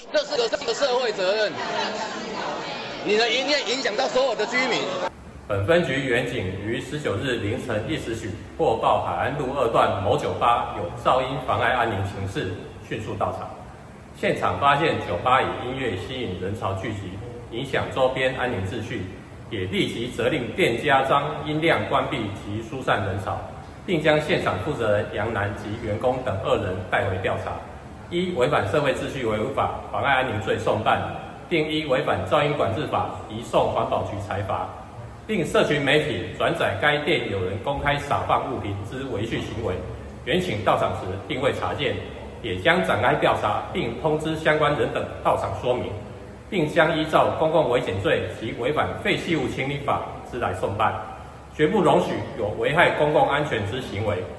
这是个社会责任，你的营业影响到所有的居民。 本分局员警于19日凌晨1时许获报海安路2段某酒吧有噪音妨碍安宁情事，迅速到场。现场发现酒吧以音乐吸引人潮聚集，影响周边安宁秩序，也立即责令店家将音量关闭及疏散人潮，并将现场负责人杨楠及员工等2人带回调查，依违反社会秩序维护法妨碍安宁罪送办，并依违反噪音管制法移送环保局裁罚。并社群媒体转载该店有人公开撒放物品之违序行为，员警到场时并未查见，也将展开调查，并通知相关人等到场说明，并将依照公共危险罪及违反废弃物清理法之来送办，绝不容许有危害公共安全之行为。